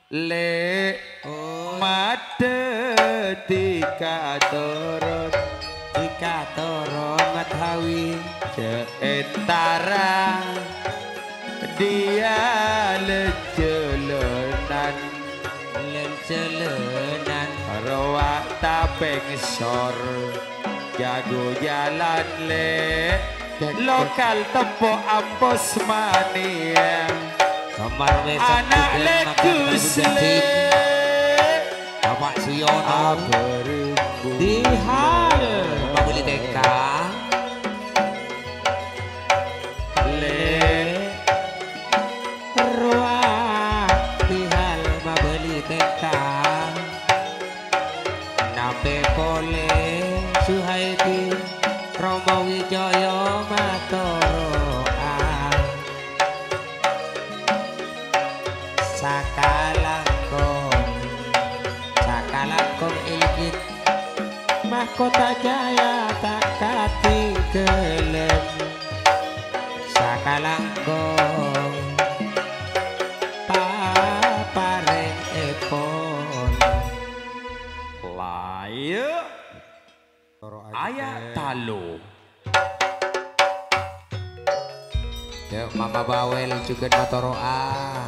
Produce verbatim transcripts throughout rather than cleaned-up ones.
le oh. mate tika turun tika turun mathawi seentara dia lejelenan lejelenan rawak tapeng sor jago jalan le lokal tepuk ampos mania kamar besok anak lekus le Bapak Siono beribu di hal membeli deka le ruah di hal membeli deka nape pole Suhaidi Romo Wijaya matoroa sakalangkong sakalangkong ilgit mahkota jaya tak katinggelem sakalangkong papareng epon laye ayat talo yuk mama bawel juga matoroa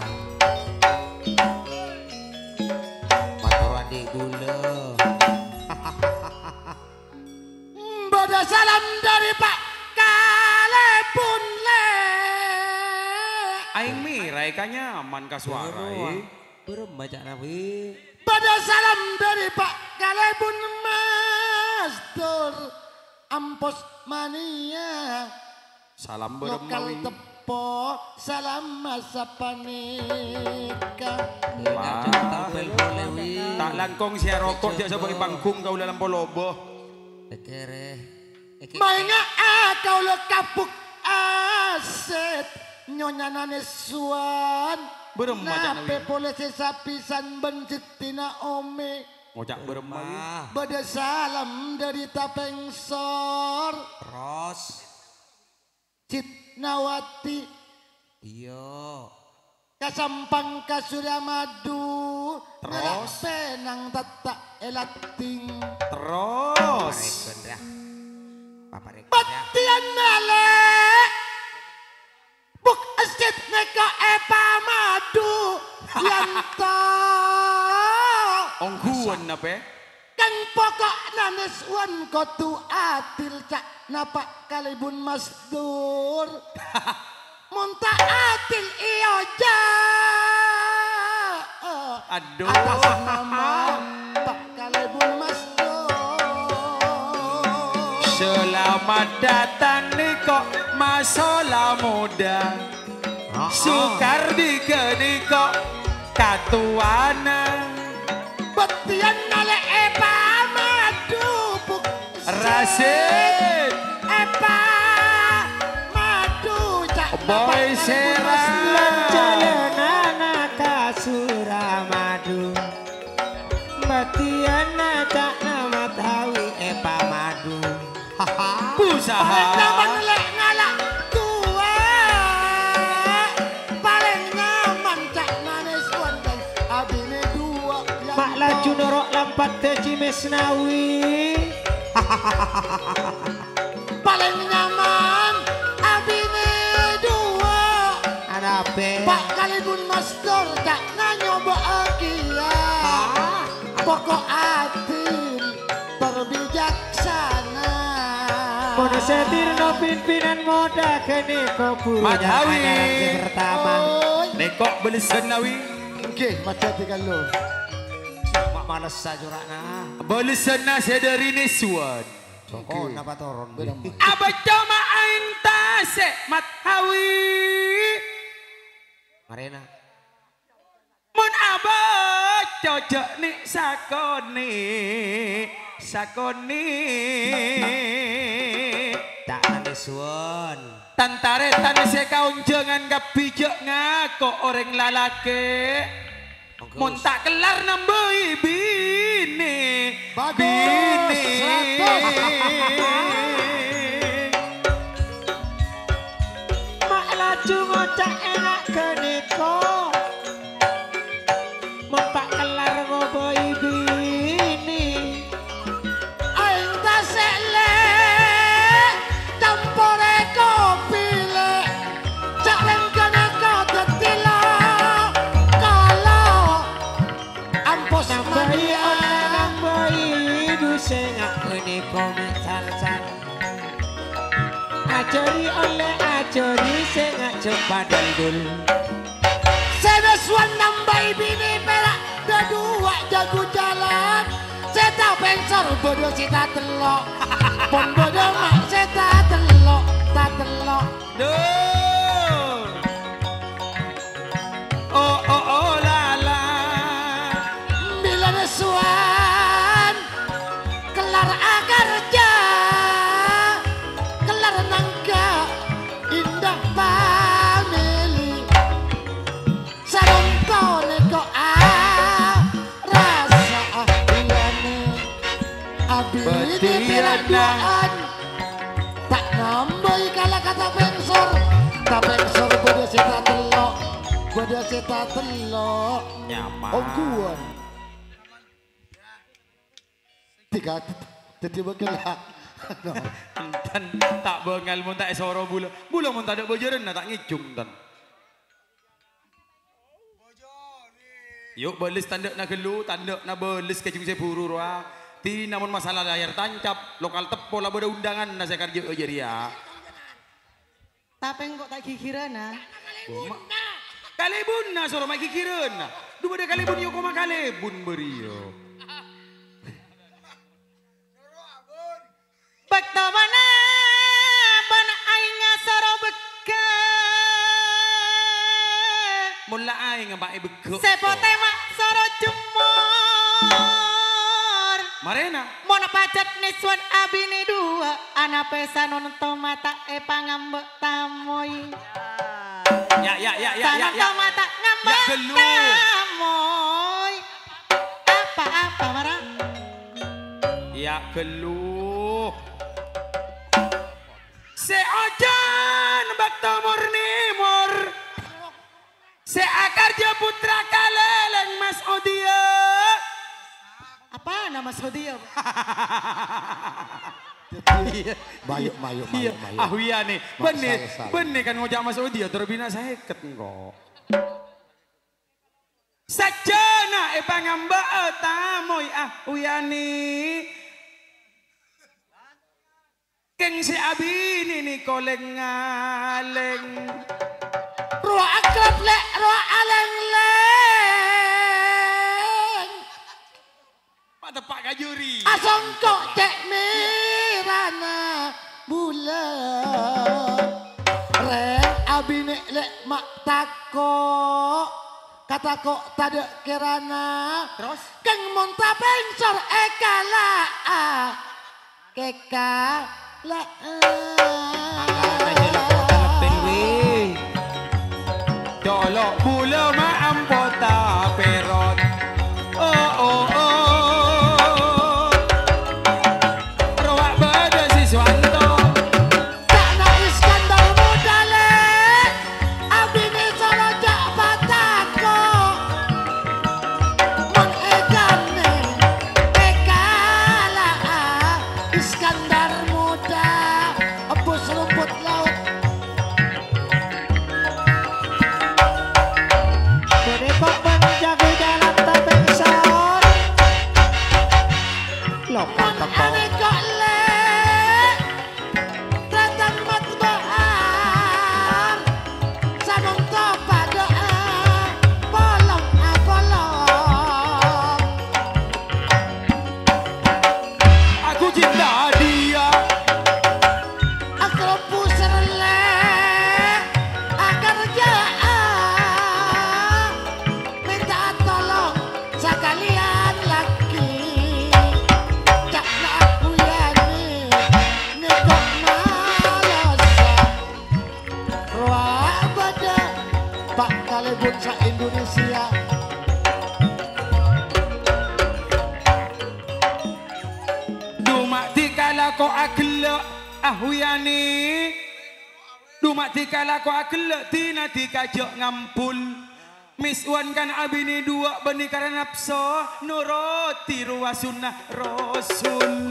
matoroa di gula Bada salam dari Pak Kalepun le aing mirai ka nyaman ka suarai belum baca nabi Bada salam dari Pak Kalepun Mastur Ampos mania salam lokal beremawi tepo salam masa panika tampil boleh wi tak langkong sia rokok dia sebagai panggung kau dalam polobo kere mainga kau lo kapuk aset nyonya nanesuan berem macam nape nawi boleh sesapisan bencitina ome ngocak beremawi bada salam dari tapengsor terus Citnawati iya kasampang kasurya madu Terus? penang tatak elating terus papa rek batian nale buk asit neka epa madu yanta ongguan apa kan pokok nanes wan kotu atil cak napak kalibun masdur munta atil iyo ja aduh atas nama pak kalibun masdur selamat datang niko masalah muda sukar dikeniko katuana betian nale epa madu buk Rasid epa madu cak boy serang jalanan kasuramadu batian cak nama tawi epa madu usaha nyaman lek ngalak tua paling nyaman cak manis wonten abine dua mak laju norok lampat ke Cimesnawi paling nyaman abine dua ada apa Pak Kalibun Mastur cak nyoba akia pokok atin terbijaksana Mono setirno pimpinan moda kene koburu Madhawi. pertama Oi. nekok beli senawi Oke, macam tiga lo. mak males sajurakna beli sena sedari niswan oh napa toron abah cuma aing tasek mathawi Marena mun abah cocok nih sakoni sakoni tak nanti suwon tantare tane se kaunjangan kapijak ngako orang lalake mun tak kelar nambah bini Bagus, bini mak laju ngocak enak keniko sengak ini komik salsan Ajari oleh ajari sengak cepat daldul Seneswan nambah bini perak Dua jago jalan Seta pensor bodoh sita telok Pon bodoh mak seta telok Tak telok Duh. Oh oh oh la la. Bila nesuan Kelar agarja Kelar nangka Indah pamili Sarong tone ko ah Rasa ah ilane Abi ini perak duaan Tak nambah kala kata pensor Tak pensor bodoh sita telok Bodoh sita telok Nyaman. Ongguan Tiga tiba kelak Dan tak bengal mun tak soro bula. Bula mun tak ada bojoran tak ngicung tan. Yuk belis tanda nak gelu, tanda nak belis kecing sepuru roa. Ti namun masalah layar tancap, lokal tepo lah beda undangan na saya kerja aja dia. Tapi kok tak kikiran ah? Kalebun na soro mai kikireun na. Du beda kalebun yo koma kalebun berio. Bakta mana ban aing soro beke. Mula aing mbak beke. Sepote mak soro jumor. Marena. Mona pacet niswan abini dua. Ana pesan nonton mata e pangambek tamoy. Ya ya ya ya ya. Nonton mata ngambek Ya gelu. tamoy. Apa apa marah? Ya gelu. Seojan bakta murni mur. Seakarja putra kaleleng Mas Odia. Apa nama Sodia? Mayuk mayuk Iya, mayuk mayuk ah iya nih, Mak, benih, salah, salah. benih kan ngojak Mas Odia terbina saya ket engko. Sajana e pangamba tamoy ah uyani. Keng si abini ni koleng ngaleng. Roa akrab lek roa aleng leng Pak tepak kajuri. Asongkok cek mirana bulan Ren abine lek mak takok Kata kok tada kirana Terus? Keng monta pensor ekala Keka la Dolok bula maampota perot. Oh oh oh. Roak bada siswanto. Tak nak Iskandar muda lek abine sarojak batako Mon egane ekala Iskandar muda Ebus rumput laut Berepok menjaga dalam tapensor Lokal Mon teko ane kok lek Datang matbaan Sanong to padaan Polong a polong Aku cinta dia. Aku pusar lek Agar jaan Minta tolong sekalian lagi Cak na aku yani Ngikok malasa Roa bada Pak Kalebun sa Indonesia Dumak dikala ko agelak ahuyani. Dumak dikala ko agelak tina dikajak ngampul. Miss Wan kan abini dua benih karena nafsu nuroti ruwa sunnah rasul.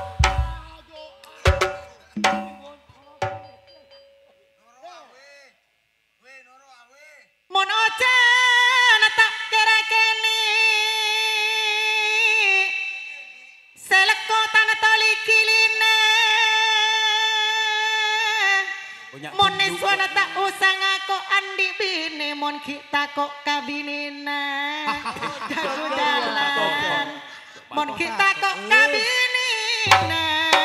Mon ojan tak kira kini Selekon mon kita kok kabinina jago jalan mon kita kok kabinina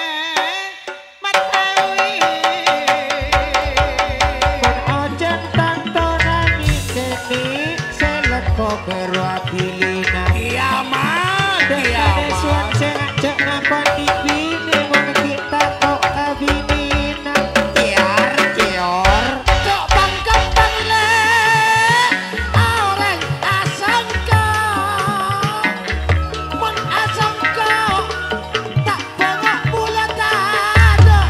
matawi Ojen tantonani keni seleko kero abilina Kiamat, Dekane suan kiamat. sing ajak ngakoni bini mon kita kok kabinina Kiar, kior. Cok bangkep bangle orang asangka mun asangka tak bengok bulat ada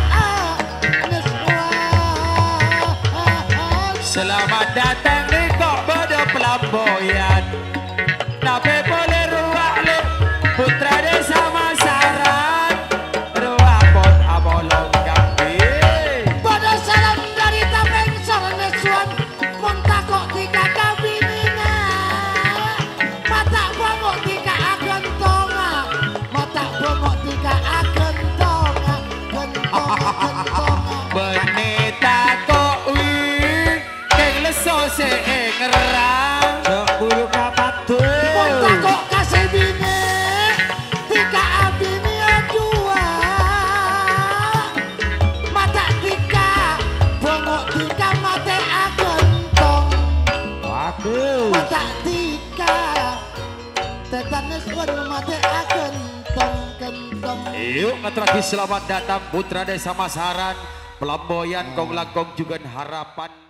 Selamat datang di kok bodoh pelamboyan. Tapi boleh ruak le putra desa Masaran. Ruak bon abolong gampi. pada salam dari tapeng sarane suan mun takok tika kabinina mata bengok tika agen tonga mata bengok tika agen tonga gentonga gentonga Benita kok wing keng leso se ngerang. Sepuluh kapatul mun takok kasih bini tika abini dua mata tika bengok tika mate agen tong Waduh mata tika tetanes pun mate agen tong kentong Yuk ngetraki selamat datang putra desa Masaran. Pelamboyan kong langkong juga harapan.